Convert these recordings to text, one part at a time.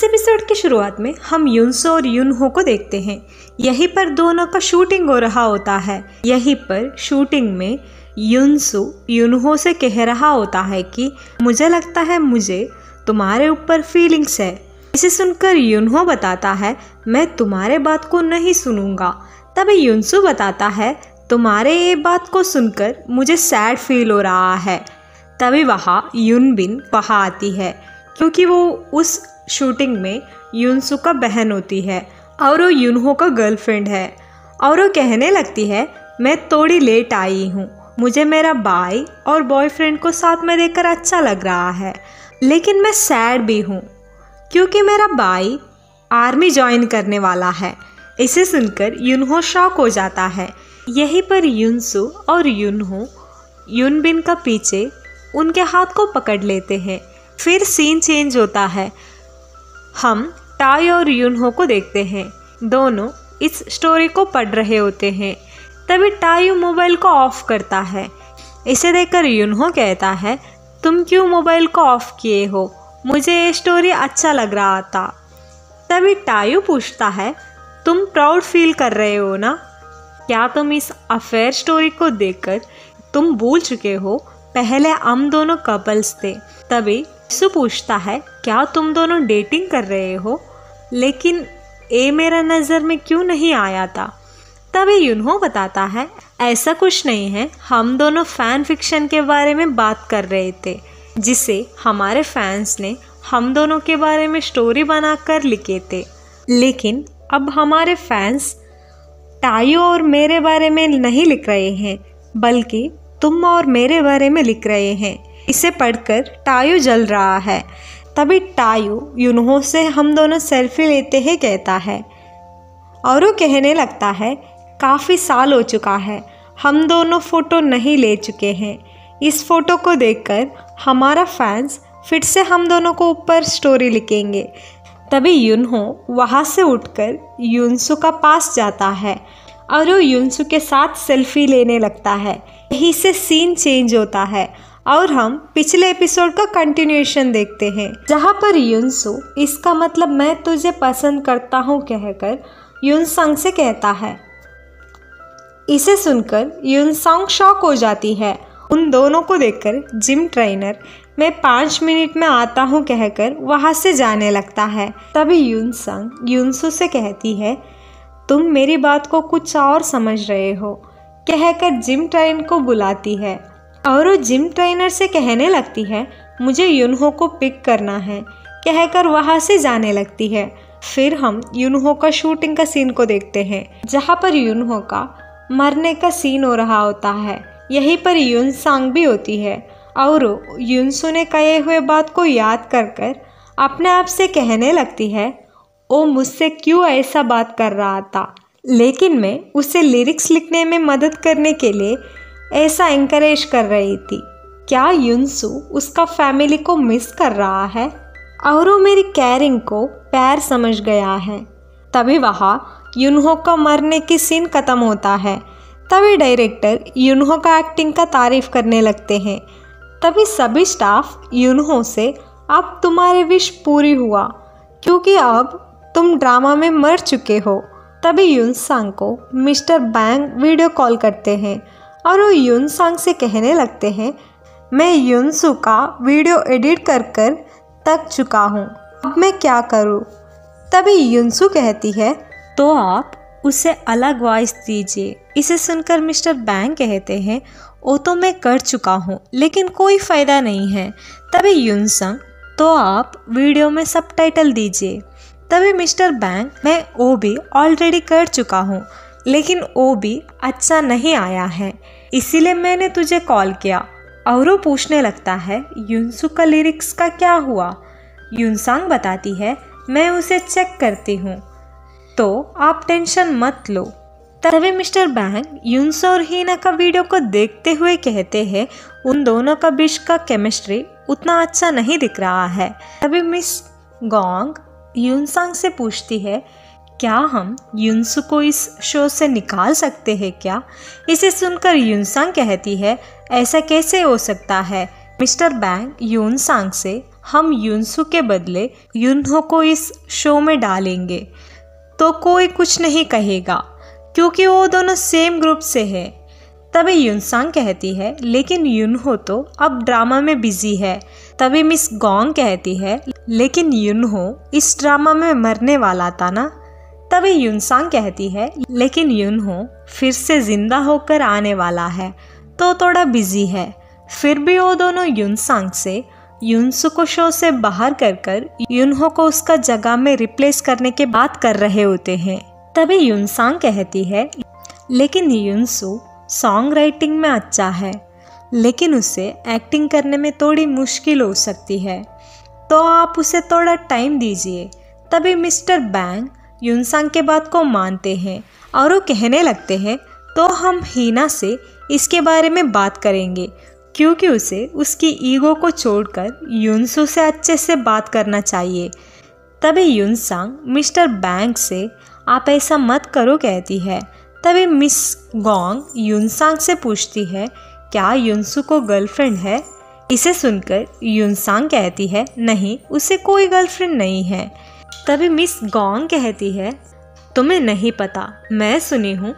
इस एपिसोड की शुरुआत में हम युनसो और युनहो को देखते हैं। यहीं पर दोनों का शूटिंग हो रहा होता है। यहीं पर शूटिंग में युनसो युनहो से कह रहा होता है कि मुझे लगता है मुझे तुम्हारे ऊपर फीलिंग्स है। इसे सुनकर युनहो बताता है मैं तुम्हारे बात को नहीं सुनूंगा। तभी युनसो बताता है तुम्हारे ये बात को सुनकर मुझे सैड फील हो रहा है। तभी वहाँ युनबिन वहाँ आती है क्योंकि वो उस शूटिंग में युनसो का बहन होती है और वो युनहो का गर्लफ्रेंड है। और वो कहने लगती है मैं थोड़ी लेट आई हूँ, मुझे मेरा भाई और बॉयफ्रेंड को साथ में देखकर अच्छा लग रहा है, लेकिन मैं सैड भी हूँ क्योंकि मेरा भाई आर्मी ज्वाइन करने वाला है। इसे सुनकर युनहो शॉक हो जाता है। यहीं पर युनसो और युनहो युनबिन का पीछे उनके हाथ को पकड़ लेते हैं। फिर सीन चेंज होता है। हम टायो और युनहो को देखते हैं। दोनों इस स्टोरी को पढ़ रहे होते हैं। तभी टायो मोबाइल को ऑफ करता है। इसे देखकर युनहो कहता है तुम क्यों मोबाइल को ऑफ किए हो, मुझे ये स्टोरी अच्छा लग रहा था। तभी टायो पूछता है तुम प्राउड फील कर रहे हो ना, क्या तुम इस अफेयर स्टोरी को देखकर तुम भूल चुके हो पहले हम दोनों कपल्स थे। तभी सु पूछता है क्या तुम दोनों डेटिंग कर रहे हो, लेकिन ये मेरा नज़र में क्यों नहीं आया था। तभी युनहो बताता है ऐसा कुछ नहीं है, हम दोनों फैन फिक्शन के बारे में बात कर रहे थे जिसे हमारे फैंस ने हम दोनों के बारे में स्टोरी बनाकर लिखे थे, लेकिन अब हमारे फैंस टायो और मेरे बारे में नहीं लिख रहे हैं बल्कि तुम और मेरे बारे में लिख रहे हैं। इसे पढ़कर टायो जल रहा है। तभी टायो युनहो से हम दोनों सेल्फी लेते हैं कहता है और वो कहने लगता है काफ़ी साल हो चुका है, हम दोनों फ़ोटो नहीं ले चुके हैं। इस फ़ोटो को देखकर हमारा फैंस फिर से हम दोनों को ऊपर स्टोरी लिखेंगे। तभी युनहो वहाँ से उठकर युनसो का पास जाता है और वो युनसो के साथ सेल्फी लेने लगता है। यहीं से सीन चेंज होता है और हम पिछले एपिसोड का कंटिन्यूएशन देखते हैं जहाँ पर युनसो इसका मतलब मैं तुझे पसंद करता हूँ कहकर युनसंग से कहता है। इसे सुनकर युनसंग शॉक हो जाती है। उन दोनों को देखकर जिम ट्रेनर मैं 5 मिनट में आता हूँ कहकर वहाँ से जाने लगता है। तभी युनसंग युनसो से कहती है तुम मेरी बात को कुछ और समझ रहे हो कहकर जिम ट्रेनर को बुलाती है और वो जिम ट्रेनर से कहने लगती है मुझे युनहो को पिक करना है कहकर वहाँ से जाने लगती है। फिर हम युनहो का शूटिंग का सीन को देखते हैं जहाँ पर युनहो का मरने का सीन हो रहा होता है। यहीं पर युनसंग भी होती है और युनसो ने कहे हुए बात को याद कर कर अपने आप से कहने लगती है ओ मुझसे क्यों ऐसा बात कर रहा था, लेकिन मैं उसे लिरिक्स लिखने में मदद करने के लिए ऐसा एनकरेज कर रही थी। क्या युनसो उसका फैमिली को मिस कर रहा है और वो मेरी केयरिंग को प्यार समझ गया है। तभी वहाँ युनहो का मरने की सीन ख़त्म होता है। तभी डायरेक्टर युनहो का एक्टिंग का तारीफ करने लगते हैं। तभी सभी स्टाफ युनहो से अब तुम्हारी विश पूरी हुआ क्योंकि अब तुम ड्रामा में मर चुके हो। तभी युनसंग को मिस्टर बैंग वीडियो कॉल करते हैं और वो युनसंग से कहने लगते हैं मैं युनसो का वीडियो एडिट कर कर थक चुका हूँ, अब मैं क्या करूँ। तभी युनसो कहती है तो आप उसे अलग वॉइस दीजिए। इसे सुनकर मिस्टर बैंग कहते हैं वो तो मैं कर चुका हूँ लेकिन कोई फ़ायदा नहीं है। तभी युनसंग तो आप वीडियो में सबटाइटल दीजिए। तभी मिस्टर बैंग मैं वो भी ऑलरेडी कर चुका हूँ लेकिन वो भी अच्छा नहीं आया है, इसीलिए मैंने तुझे कॉल किया। और वो पूछने लगता है युनसो का लिरिक्स का क्या हुआ। युनसंग बताती है मैं उसे चेक करती हूँ, तो आप टेंशन मत लो। तभी मिस्टर बैंग युनसो और हीना का वीडियो को देखते हुए कहते हैं उन दोनों का बीच का केमिस्ट्री उतना अच्छा नहीं दिख रहा है। तभी मिस गोंग युनसंग से पूछती है क्या हम युनसो को इस शो से निकाल सकते हैं क्या। इसे सुनकर युनसंग कहती है ऐसा कैसे हो सकता है। मिस्टर बैंग युनसंग से हम युनसू के बदले युनहो को इस शो में डालेंगे तो कोई कुछ नहीं कहेगा क्योंकि वो दोनों सेम ग्रुप से है। तभी युनसांग कहती है लेकिन युनहो तो अब ड्रामा में बिजी है। तभी मिस गोंग कहती है लेकिन युनहो इस ड्रामा में मरने वाला था ना। तभी युनसांग कहती है लेकिन युनहो फिर से जिंदा होकर आने वाला है तो थोड़ा बिजी है। फिर भी वो दोनों युनसांग से युनसू को शो से बाहर कर युनहो को उसका जगह में रिप्लेस करने की बात कर रहे होते हैं। तभी युनसांग कहती है लेकिन युनसू सॉन्ग राइटिंग में अच्छा है लेकिन उसे एक्टिंग करने में थोड़ी मुश्किल हो सकती है तो आप उसे थोड़ा टाइम दीजिए। तभी मिस्टर बैंग युनसांग के बात को मानते हैं और वो कहने लगते हैं तो हम हीना से इसके बारे में बात करेंगे क्योंकि उसे उसकी ईगो को छोड़कर युनसू से अच्छे से बात करना चाहिए। तभी युनसांग मिस्टर बैंग से आप ऐसा मत करो कहती है। तभी मिस गोंग युनसांग से पूछती है क्या युनसू को गर्लफ्रेंड है। इसे सुनकर युनसांग कहती है नहीं उसे कोई गर्लफ्रेंड नहीं है। तभी मिस गोंग कहती है तुम्हें नहीं पता, मैं सुनी हूँ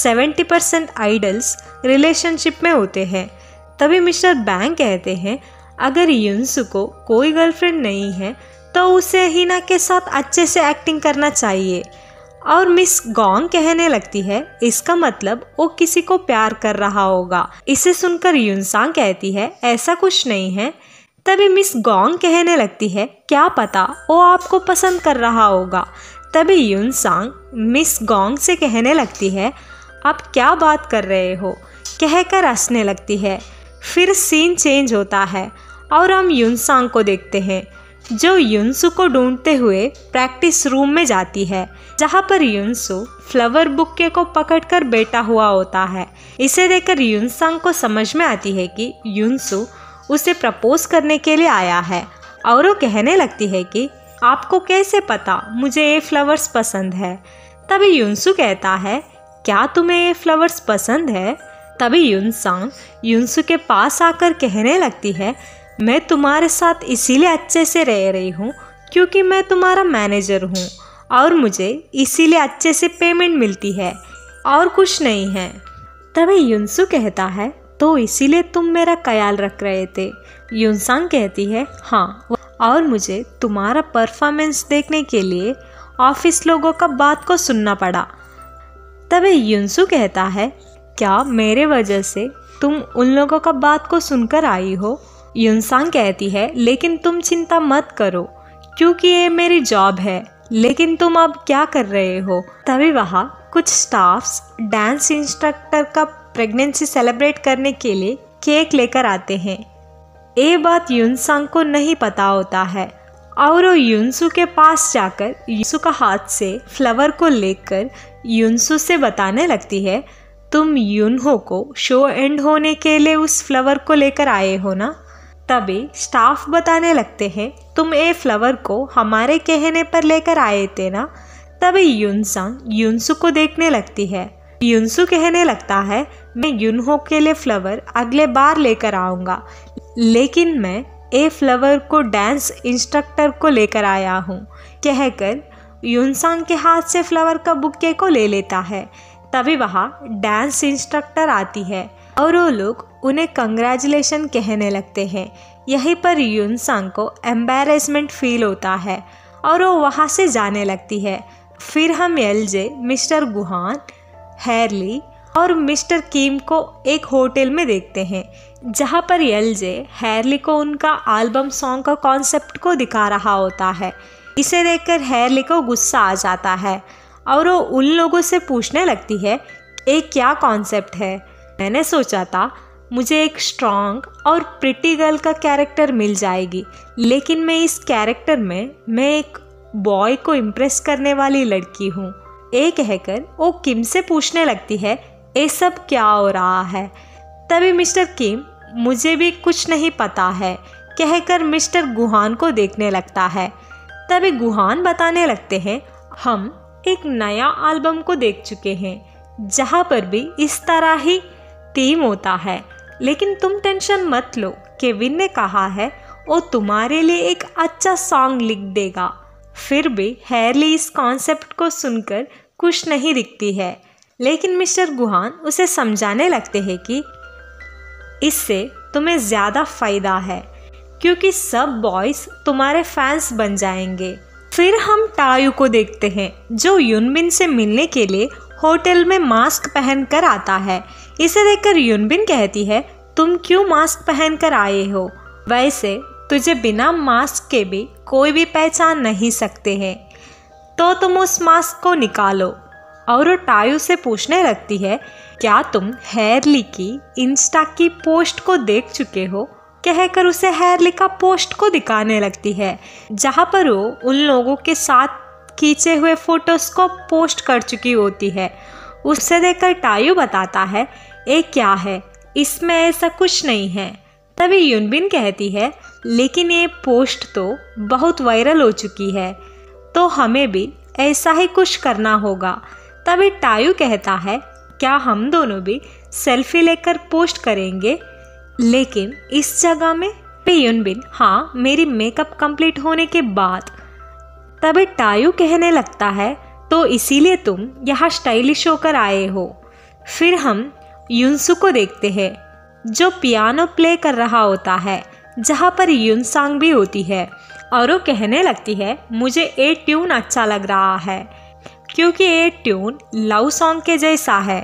70% आइडल्स रिलेशनशिप में होते हैं। तभी मिस्टर बैंग कहते हैं अगर युनसू को कोई गर्लफ्रेंड नहीं है तो उसे हीना के साथ अच्छे से एक्टिंग करना चाहिए। और मिस गोंग कहने लगती है इसका मतलब वो किसी को प्यार कर रहा होगा। इसे सुनकर युनसांग कहती है ऐसा कुछ नहीं है। तभी मिस गोंग कहने लगती है क्या पता वो आपको पसंद कर रहा होगा। तभी युनसांग मिस गोंग से कहने लगती है आप क्या बात कर रहे हो कहकर हंसने लगती है। फिर सीन चेंज होता है और हम युनसांग को देखते हैं जो युनसू को ढूंढते हुए प्रैक्टिस रूम में जाती है जहां पर युनसू फ्लावर बुके को पकड़कर बैठा हुआ होता है। इसे देखकर युनसांग को समझ में आती है कि युनसू उसे प्रपोज करने के लिए आया है और वो कहने लगती है कि आपको कैसे पता मुझे ये फ्लावर्स पसंद है। तभी युनसू कहता है क्या तुम्हें ये फ्लावर्स पसंद है। तभी युनसांग युनसू के पास आकर कहने लगती है मैं तुम्हारे साथ इसीलिए अच्छे से रह रही हूँ क्योंकि मैं तुम्हारा मैनेजर हूँ और मुझे इसीलिए अच्छे से पेमेंट मिलती है और कुछ नहीं है। तभी युनसू कहता है तो इसीलिए तुम मेरा ख्याल रख रहे थे। युनसांग कहती है हाँ और मुझे तुम्हारा परफॉर्मेंस देखने के लिए ऑफिस लोगों का बात को सुनना पड़ा। तभी युनसू कहता है क्या मेरे वजह से तुम उन लोगों का बात को सुनकर आई हो। युनसांग कहती है लेकिन तुम चिंता मत करो क्योंकि ये मेरी जॉब है। लेकिन तुम अब क्या कर रहे हो। तभी वहाँ कुछ स्टाफ्स डांस इंस्ट्रक्टर का प्रेगनेंसी सेलिब्रेट करने के लिए केक लेकर आते हैं। ये बात युनसांग को नहीं पता होता है और वो युनसू के पास जाकर युनसू का हाथ से फ्लावर को लेकर युनसू से बताने लगती है तुम युनहो को शो एंड होने के लिए उस फ्लावर को लेकर आए हो ना। तभी स्टाफ बताने लगते हैं तुम ये फ्लावर को हमारे कहने पर लेकर आए थे ना। तभी युनसांग युनसू को देखने लगती है। युनसू कहने लगता है मैं युनहो के लिए फ्लावर अगले बार लेकर आऊँगा लेकिन मैं ये फ्लावर को डांस इंस्ट्रक्टर को लेकर आया हूँ कहकर युनसांग के हाथ से फ्लावर का बुके को ले लेता है। तभी वहाँ डांस इंस्ट्रक्टर आती है और वो लोग उन्हें कंग्रेचुलेशन कहने लगते हैं। यहीं पर युनसांग को एम्बैरेसमेंट फील होता है और वो वहाँ से जाने लगती है। फिर हम एलजे, मिस्टर गुहान, हैरली और मिस्टर किम को एक होटल में देखते हैं जहाँ पर एलजे हैरली को उनका एल्बम सॉन्ग का कॉन्सेप्ट को दिखा रहा होता है। इसे देखकर हैरली को गुस्सा आ जाता है और वो उन लोगों से पूछने लगती है ये क्या कॉन्सेप्ट है। मैंने सोचा था मुझे एक स्ट्रॉन्ग और प्रिटी गर्ल का कैरेक्टर मिल जाएगी लेकिन मैं इस कैरेक्टर में मैं एक बॉय को इम्प्रेस करने वाली लड़की हूँ। ये कहकर वो किम से पूछने लगती है ये सब क्या हो रहा है। तभी मिस्टर किम मुझे भी कुछ नहीं पता है कहकर मिस्टर गुहान को देखने लगता है। तभी गुहान बताने लगते हैं हम एक नया एल्बम को देख चुके हैं जहाँ पर भी इस तरह ही थीम होता है लेकिन तुम टेंशन मत लो। केविन ने कहा है वो तुम्हारे लिए एक अच्छा सॉन्ग लिख देगा। फिर भी हैरली इस कॉन्सेप्ट को सुनकर खुश नहीं दिखती है, लेकिन मिस्टर गुहान उसे समझाने लगते हैं कि इससे तुम्हें ज़्यादा फ़ायदा है क्योंकि सब बॉयज़ तुम्हारे फैंस बन जाएंगे। फिर हम टायू को देखते हैं जो युनबिन से मिलने के लिए होटल में मास्क पहनकर आता है। इसे देखकर युनबिन कहती है, तुम क्यों मास्क पहनकर आए हो? वैसे तुझे बिना मास्क के भी कोई भी पहचान नहीं सकते हैं, तो तुम उस मास्क को निकालो। और वो टायू से पूछने लगती है, क्या तुम हैरली की इंस्टा की पोस्ट को देख चुके हो? कहकर उसे हैरली का पोस्ट को दिखाने लगती है जहाँ पर वो उन लोगों के साथ खींचे हुए फोटोज को पोस्ट कर चुकी होती है। उसे देखकर टायू बताता है, ये क्या है, इसमें ऐसा कुछ नहीं है। तभी युनबिन कहती है, लेकिन ये पोस्ट तो बहुत वायरल हो चुकी है, तो हमें भी ऐसा ही कुछ करना होगा। तभी टायू कहता है, क्या हम दोनों भी सेल्फी लेकर पोस्ट करेंगे, लेकिन इस जगह में? युनबिन, हाँ, मेरी मेकअप कंप्लीट होने के बाद। तभी टायू कहने लगता है, तो इसीलिए तुम यहाँ स्टाइलिश होकर आए हो। फिर हम युनसू को देखते हैं जो पियानो प्ले कर रहा होता है जहाँ पर युनसांग भी होती है, और वो कहने लगती है, मुझे ये ट्यून अच्छा लग रहा है क्योंकि ये ट्यून लव सॉन्ग के जैसा है।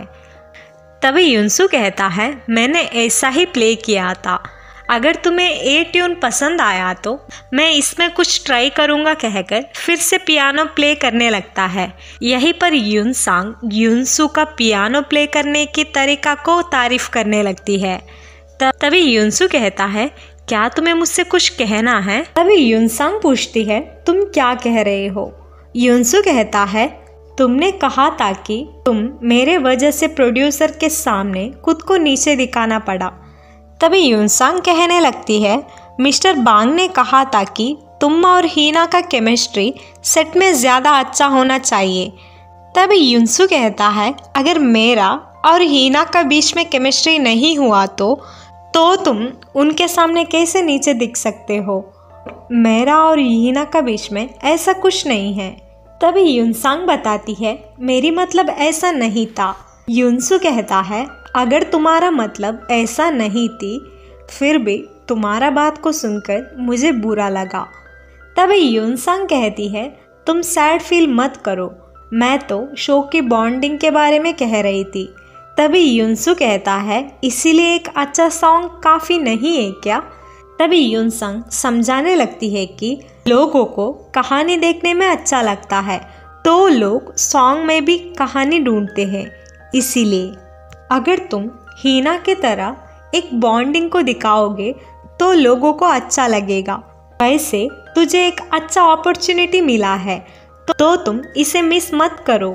तभी युनसू कहता है, मैंने ऐसा ही प्ले किया था, अगर तुम्हें ये ट्यून पसंद आया तो मैं इसमें कुछ ट्राई करूँगा कहकर फिर से पियानो प्ले करने लगता है। यहीं पर युनसांग युनसू का पियानो प्ले करने की तरीका को तारीफ करने लगती है। तभी युनसू कहता है, क्या तुम्हें मुझसे कुछ कहना है? तभी युनसांग पूछती है, तुम क्या कह रहे हो? युनसू कहता है, तुमने कहा था कि तुम मेरे वजह से प्रोड्यूसर के सामने खुद को नीचे दिखाना पड़ा। तभी युनसांग कहने लगती है, मिस्टर बांग ने कहा था कि तुम और हीना का केमिस्ट्री सेट में ज़्यादा अच्छा होना चाहिए। तभी युनसू कहता है, अगर मेरा और हीना का बीच में केमिस्ट्री नहीं हुआ तो तुम उनके सामने कैसे नीचे दिख सकते हो? मेरा और हीना का बीच में ऐसा कुछ नहीं है। तभी युनसांग बताती है, मेरी मतलब ऐसा नहीं था। युनसू कहता है, अगर तुम्हारा मतलब ऐसा नहीं थी, फिर भी तुम्हारा बात को सुनकर मुझे बुरा लगा। तभी युनसांग कहती है, तुम सैड फील मत करो, मैं तो शो की बॉन्डिंग के बारे में कह रही थी। तभी युनसू कहता है, इसीलिए एक अच्छा सॉन्ग काफ़ी नहीं है क्या? तभी युनसांग समझाने लगती है कि लोगों को कहानी देखने में अच्छा लगता है, तो लोग सॉन्ग में भी कहानी ढूंढते हैं। इसीलिए अगर तुम हीना की तरह एक बॉन्डिंग को दिखाओगे तो लोगों को अच्छा लगेगा। वैसे तुझे एक अच्छा अपॉर्चुनिटी मिला है, तो तुम इसे मिस मत करो।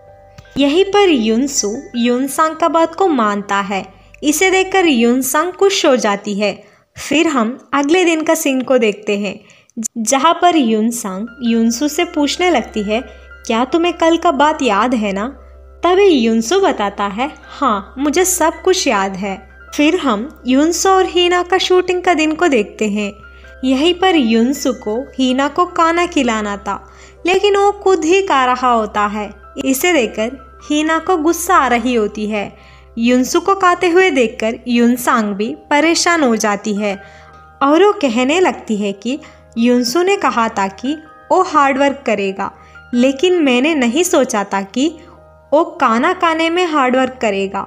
यहीं पर युनसू युनसांग का बात को मानता है। इसे देखकर युनसांग खुश हो जाती है। फिर हम अगले दिन का सीन को देखते हैं जहाँ पर युनसांग युनसू से पूछने लगती है, क्या तुम्हें कल का बात याद है ना? तभी युनसू बताता है, हाँ, मुझे सब कुछ याद है। फिर हम युनसू और हीना का शूटिंग का दिन को देखते हैं। यहीं पर युनसू को हीना को खाना खिलाना था, लेकिन वो खुद ही खा रहा होता है। इसे देखकर हीना को गुस्सा आ रही होती है। युनसू को खाते हुए देखकर युनसांग भी परेशान हो जाती है और वो कहने लगती है कि युनसू ने कहा था कि वो हार्डवर्क करेगा, लेकिन मैंने नहीं सोचा था कि वो खाना खाने में हार्डवर्क करेगा।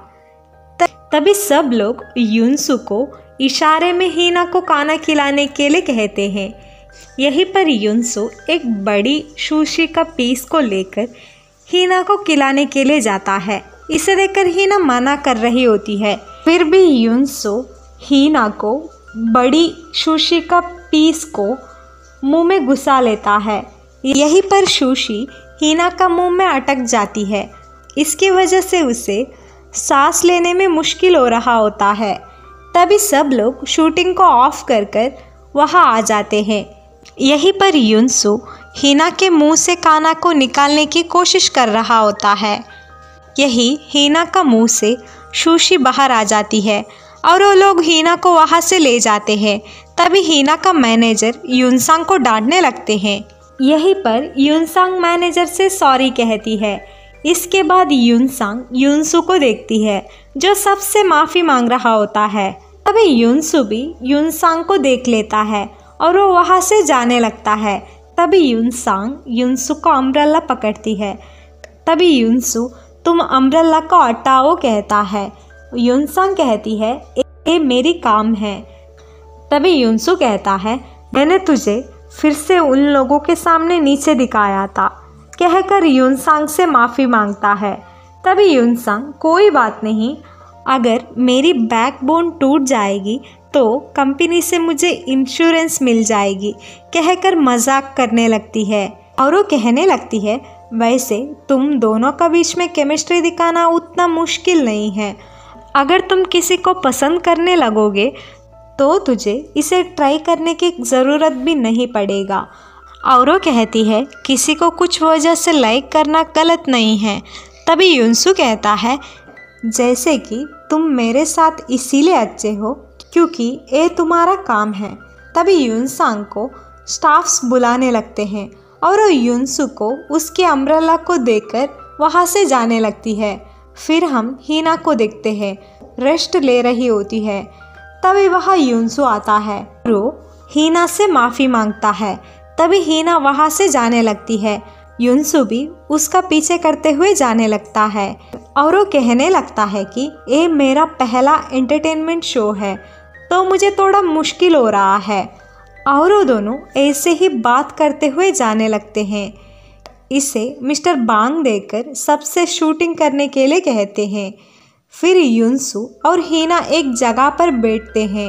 तभी सब लोग युनसू को इशारे में हीना को खाना खिलाने के लिए कहते हैं। यहीं पर युनसू एक बड़ी सुशी का पीस को लेकर हीना को खिलाने के लिए जाता है। इसे देखकर हीना मना कर रही होती है, फिर भी युनसू हीना को बड़ी सुशी का पीस को मुंह में घुसा लेता है। यहीं पर सुशी हीना का मुंह में अटक जाती है। इसकी वजह से उसे सांस लेने में मुश्किल हो रहा होता है। तभी सब लोग शूटिंग को ऑफ कर वहाँ आ जाते हैं। यहीं पर युनसू हीना के मुंह से खाना को निकालने की कोशिश कर रहा होता है। यही हीना का मुंह से सुशी बाहर आ जाती है और वो लोग हीना को वहाँ से ले जाते हैं। तभी हीना का मैनेजर यूनसांग को डांटने लगते हैं। यहीं पर यूनसांग मैनेजर से सॉरी कहती है। इसके बाद यूनसांग युनसू को देखती है जो सबसे माफ़ी मांग रहा होता है। तभी युनसू भी यूनसांग को देख लेता है और वो वहाँ से जाने लगता है। तभी यूनसांग युनसू को अम्ब्रेला पकड़ती है। तभी युनसू तुम अम्ब्रेला को हटाओ कहता है। यूनसांग कहती है ये मेरी काम है। तभी युनसू कहता है मैंने तुझे फिर से उन लोगों के सामने नीचे दिखाया था, कहकर यूनसांग से माफ़ी मांगता है। तभी यूनसांग कोई बात नहीं, अगर मेरी बैकबोन टूट जाएगी तो कंपनी से मुझे इंश्योरेंस मिल जाएगी, कहकर मजाक करने लगती है। और वो कहने लगती है वैसे तुम दोनों का बीच में केमिस्ट्री दिखाना उतना मुश्किल नहीं है। अगर तुम किसी को पसंद करने लगोगे तो तुझे इसे ट्राई करने की ज़रूरत भी नहीं पड़ेगा। और वो कहती है किसी को कुछ वजह से लाइक करना गलत नहीं है। तभी युनसू कहता है जैसे कि तुम मेरे साथ इसीलिए अच्छे हो क्योंकि ये तुम्हारा काम है। तभी यूनसांग को स्टाफ्स बुलाने लगते हैं और वो युनसू को उसके अम्ब्रेला को देकर वहाँ से जाने लगती है। फिर हम हीना को देखते हैं, रेस्ट ले रही होती है। तभी वहाँ युनसू आता है, वो हीना से माफ़ी मांगता है। तभी हीना वहाँ से जाने लगती है। युनसू भी उसका पीछे करते हुए जाने लगता है और वो कहने लगता है कि ये मेरा पहला एंटरटेनमेंट शो है तो मुझे थोड़ा मुश्किल हो रहा है। और वो दोनों ऐसे ही बात करते हुए जाने लगते हैं। इसे मिस्टर बांग देकर सबसे शूटिंग करने के लिए कहते हैं। फिर युनसू और हीना एक जगह पर बैठते हैं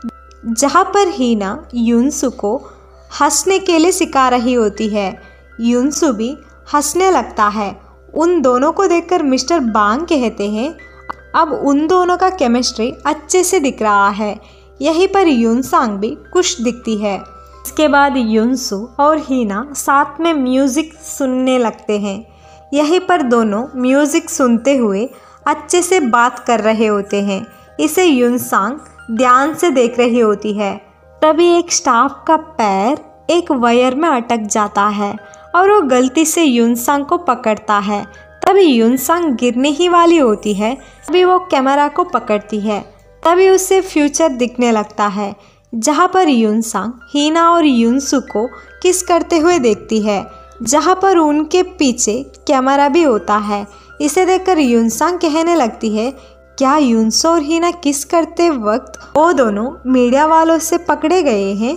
जहाँ पर हीना युनसू को हंसने के लिए सिखा रही होती है। युनसू भी हंसने लगता है। उन दोनों को देखकर मिस्टर बांग कहते हैं अब उन दोनों का केमिस्ट्री अच्छे से दिख रहा है। यहीं पर यूनसांग भी खुश दिखती है। इसके बाद युनसू और हीना साथ में म्यूज़िक सुनने लगते हैं। यहीं पर दोनों म्यूज़िक सुनते हुए अच्छे से बात कर रहे होते हैं। इसे यूनसांग ध्यान से देख रही होती है। तभी एक स्टाफ का पैर एक वायर में अटक जाता है और वो गलती से यूनसांग को पकड़ता है। तभी यूनसांग गिरने ही वाली होती है। तभी वो कैमरा को पकड़ती है। तभी उसे फ्यूचर दिखने लगता है जहाँ पर यूनसांग हीना और युनसू को किस करते हुए देखती है, जहाँ पर उनके पीछे कैमरा भी होता है। इसे देखकर यूनसांग कहने लगती है क्या युनसू और हीना किस करते वक्त वो दोनों मीडिया वालों से पकड़े गए हैं।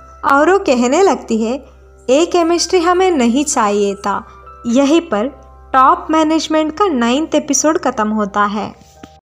और वो कहने लगती है ये केमिस्ट्री हमें नहीं चाहिए था। यहीं पर टॉप मैनेजमेंट का 9th एपिसोड ख़त्म होता है।